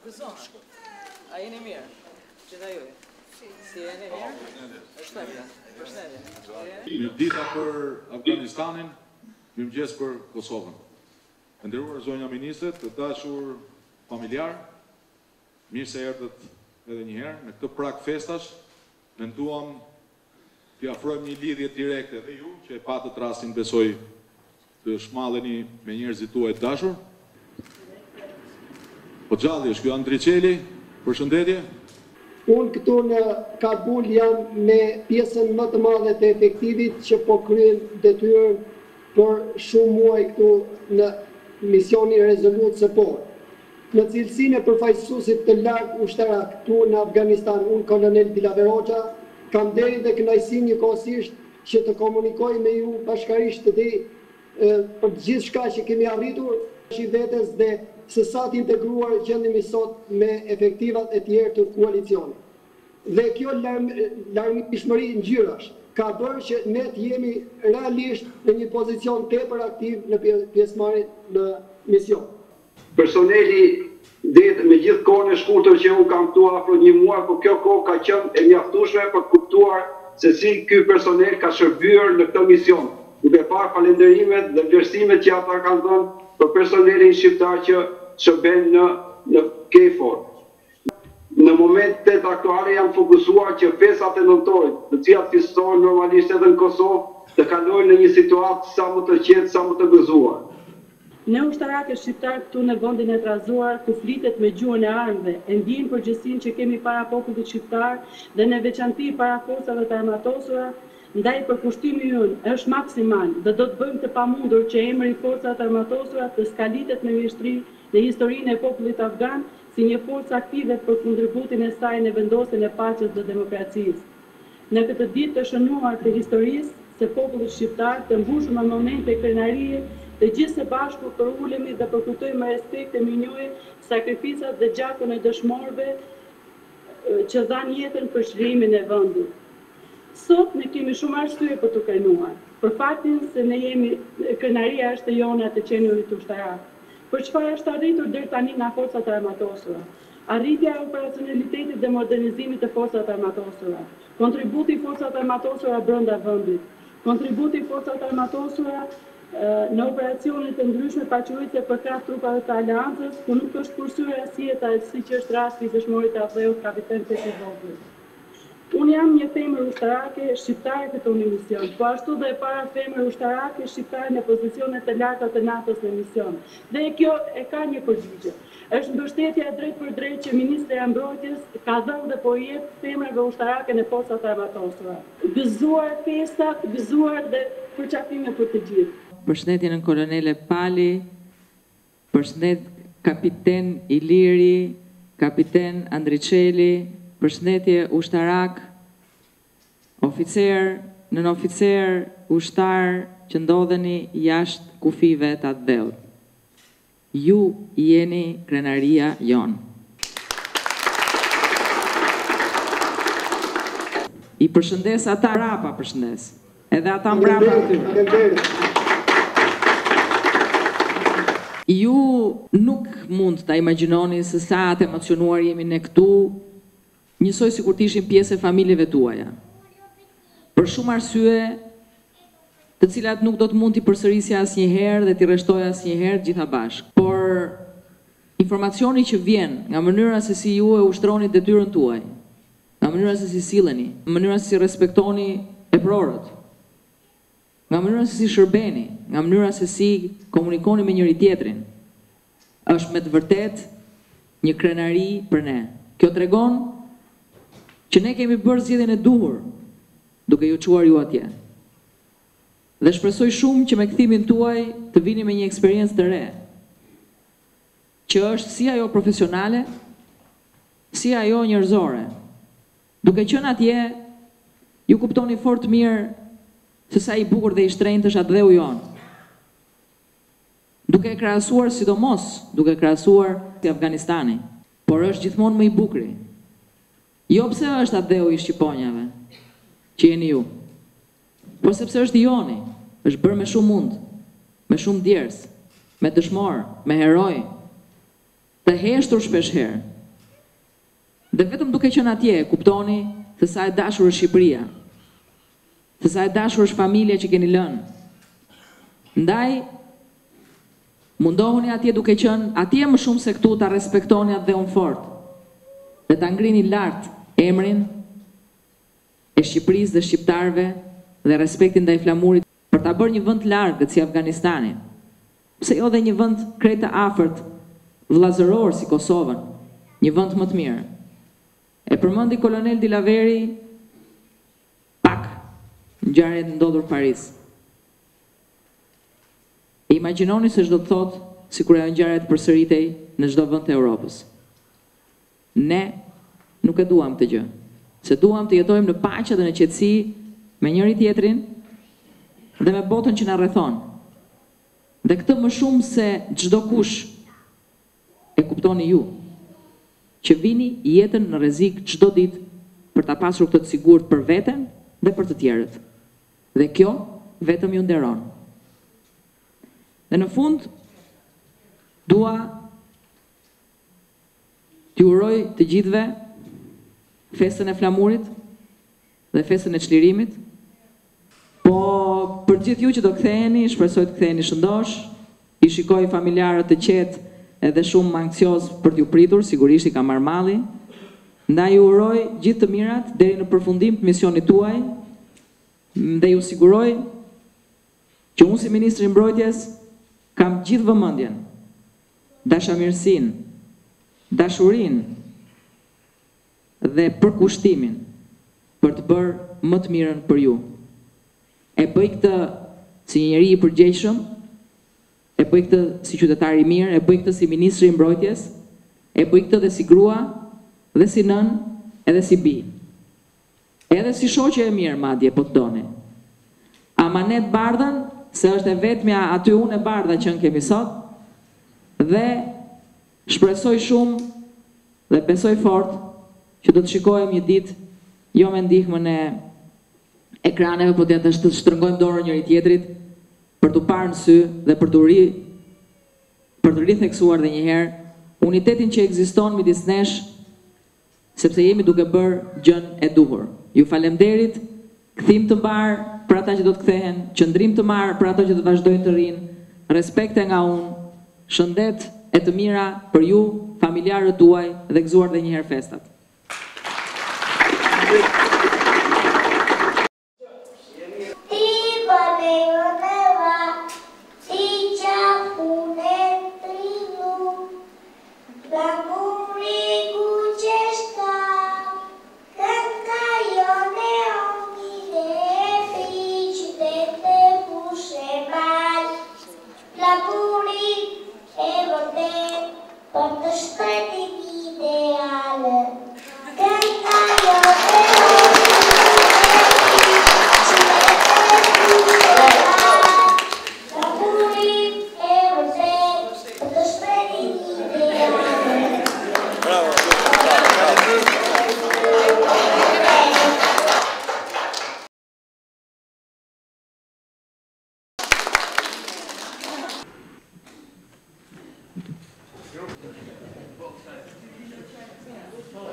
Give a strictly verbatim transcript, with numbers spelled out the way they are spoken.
Gëzona. A jeni mirë? Gjitha juve? Si jeni mirë? Përshëndetje. Përshëndetje. Mirëdita për Afganistanin, mirëmëngjes për Kosovën. Të nderuar zonja ministre, të dashur familjar, mirë se erdhët edhe një herë në këtë prag festash. Menduam t'i afrojmë një lidhje direkte dhe ju, që e patët rastin besoj të shmalleni me njerëzit tuaj të dashur. Po gjalli është kjo Andriçeli, përshëndetje. Unë këtu në Kabul jam me pjesën më të madhe të efektivit që po kryen detyrën për shumë muaj këtu në misioni Resolute Support. Në cilësinë e përfaqësuesit të lartë ushtarak këtu në Afganistan, unë kolonel Bilaveroxa, kam deri dhe kënaqësinë njëkohësisht që të komunikoj me ju bashkarisht të di për gjithë shka që kemi arritur që vetes dhe se sa të integruar gjendemi sot me efektivat e tjerë të koalicionit. Dhe kjo larmishmëri ngjyrash ka bërë që ne të jemi realisht në një pozicion tepër aktiv në pjesëmarrjen në mision. Personeli dhe me gjithë kohën e shkurtër që unë kam këtu afro një muaj, por kjo kohë ka qenë e mjaftueshme për të kuptuar se si ky personel ka shërbyer në këtë mision. Duke parë falenderimet dhe vlerësimet që ata kanë dhënë për personelin shqiptar që shërben në, në KFOR. Në momentet aktuale janë fokusuar që festat e nëntorit, të cilat fistohen normalisht edhe në Kosovë, të kalojnë në një situatë sa më të qetë, sa më të gëzuar. Ne ushtarakët shqiptar këtu në vendin e trazuar, ku flitet me gjuhën e armëve, e ndjejmë përgjegjësinë që kemi para popullit shqiptar dhe në veçanti para forcave të armatosura. Ndaj përkushtimi ynë është maksimal dhe do të bëjmë të pamundur që emri i forcat armatosura të skalitet me mjeshtri në historinë e popullit afgan si një forcë aktive për kontributin e saj në vendosjen e paqes dhe demokracisë. Në këtë ditë të shënuar të historisë, se populli shqiptar të mbushur me momente krenarie, të gjithë së bashku përulemi dhe përkujtojmë me respekt e minjoj sakrificat dhe gjakun e dëshmorëve që dhanë jetën për çlimin e vendit. Sot ne kemi shumë arsye për të krenuar, për faktin se ne jemi, krenaria është e jona të qenurit ushtarak. Për çfarë është arritur deri tani nga forcat armatosura? Arritja e operacionalitetit dhe modernizimit të forcat armatosura, kontributi i forcat armatosura brenda vendit, kontributi i forcat armatosura në operacionet e ndryshme paqëruese për krah trupave të aleancës, ku nuk është kursyer asjeta siç është rasti i dëshmorit të Avdheut kapiten Peti Vogël. Unë jam një femër ushtarake shqiptare këtu në mision, po ashtu dhe e para femër ushtarake shqiptare në pozicionet të larta të natës në mision. Dhe kjo e ka një përgjigje. Është mbështetja drejt për drejt që Ministri i Mbrojtjes ka dhënë dhe po i jep femrave ushtarake në forcat armatosura. Gëzuar festat, gëzuar dhe përqafime për të gjithë. Përshëndetje në kolonele Pali, përshëndet kapiten Iliri, kapiten Andriçeli, përshëndetje ushtarak, oficer, nën oficer, ushtar që ndodheni jashtë kufive të atë dheut. Ju jeni krenaria jonë. I përshëndes ata rapa përshëndes, edhe ata mbrapa aty. Ju nuk mund të imagjinoni se sa të emocionuar jemi ne këtu, njësoj si kur të ishim pjesë e familjeve tuaja. Për shumë arsye, të cilat nuk do të mund t'i përsërisja asnjëherë dhe t'i rreshtoja asnjëherë gjitha bashkë. Por informacioni që vjen nga mënyra se si ju e ushtroni detyrën tuaj, nga mënyra se si silleni, nga mënyra se si respektoni leprorët, nga mënyra se si shërbeni, nga mënyra se si komunikoni me njëri tjetrin, është me të vërtet një krenari për ne. Kjo tregon që ne kemi bërë zgjedhjen e duhur duke ju çuar ju atje. Dhe shpresoj shumë që me kthimin tuaj të vini me një eksperiencë të re, që është si ajo profesionale, si ajo njerëzore. Duke qenë atje, ju kuptoni fort mirë se sa i bukur dhe i shtrenjtë është atë dheu jonë. Duke e krahasuar sidomos, duke krahasuar si Afganistani, por është gjithmonë më i bukuri. Jo pse është atë dheu i shqiponjave, që jeni ju, por sepse është i joni, është bërë me shumë mund, me shumë djers, me dëshmor, me heroj, të heshtur shpesh herë, Dhe vetëm duke qenë atje, kuptoni se sa e dashur është Shqipëria, se sa e dashur është familja që keni lënë. Ndaj, mundohuni atje duke qenë atje më shumë se këtu ta respektoni atë dhe unë fort, dhe ta ngrini lart emrin e Shqipërisë dhe shqiptarëve dhe respektin ndaj flamurit për ta bërë një vend largët si Afganistani. Pse jo dhe një vend krejt të afërt, vëllazëror si Kosovën, një vend më të mirë. E përmendi kolonel Dilaveri pak ngjarjet ndodhur në Paris. E imagjinoni se çdo të thotë sikur ajo ngjarje të përsëritej në çdo vend të Europës. Ne nuk e duam këtë gjë, se duam të jetojmë në paqe dhe në qetësi me njëri tjetrin dhe me botën që na rrethon. Dhe këtë më shumë se çdo kush e kuptoni ju, që vini jetën në rrezik çdo ditë për ta pasur këtë të sigurt për veten dhe për të tjerët. Dhe kjo vetëm ju nderon. Dhe në fund, dua t'ju uroj të gjithëve festën e flamurit dhe festën e çlirimit. Po për gjithë ju që do ktheheni, shpresoj të ktheheni shëndosh, i shikoj familjarët të qetë edhe shumë anksios për t'ju pritur, sigurisht i ka marrë malli. Ndaj ju uroj gjithë të mirat deri në përfundim të misionit tuaj dhe ju siguroj që unë si Ministri i Mbrojtjes kam gjithë vëmendjen, dashamirësinë, dashurinë dhe përkushtimin për të bërë më të mirën për ju. E bëj këtë si një njeri i përgjegjshëm, e bëj këtë si qytetar i mirë, e bëj këtë si Ministri i Mbrojtjes, e bëj këtë dhe si grua, dhe si nën, edhe si bi. Edhe si shoqe e mirë madje, po të doni. Amanet bardhën, se është e vetmja aty unë e bardha që në kemi sot, dhe shpresoj shumë dhe besoj fort që do të shikojmë një ditë jo me ndihmën e ekraneve, po të të shtrëngojmë dorën njëri tjetrit për të parë në sy dhe për të ri për të ritheksuar dhe njëherë unitetin që ekziston midis nesh, sepse jemi duke bërë gjën e duhur. Ju falemderit, kthim të mbar për ata që do të kthehen, qëndrim të marr për ata që do të vazhdojnë të rinë, respekte nga unë, shëndet e të mira për ju, familjarët tuaj dhe gëzuar dhe njëherë festat.